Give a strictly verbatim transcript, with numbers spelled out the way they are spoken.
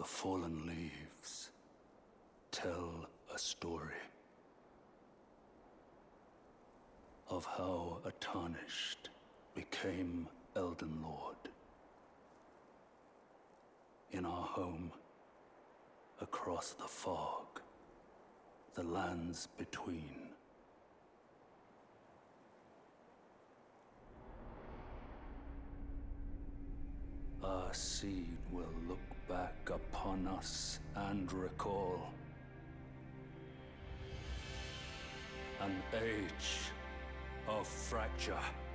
fallen leaves tell a story of how a tarnished became Elden Lord. In our home, across the fog, the lands between. Our seed will look back upon us and recall an age of fracture.